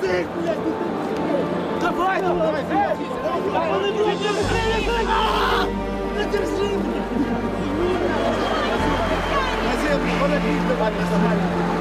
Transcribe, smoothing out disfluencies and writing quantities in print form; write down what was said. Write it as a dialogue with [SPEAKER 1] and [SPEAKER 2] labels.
[SPEAKER 1] язик, блядь! Давай, давай! Не держи! На землю, подожди, давай,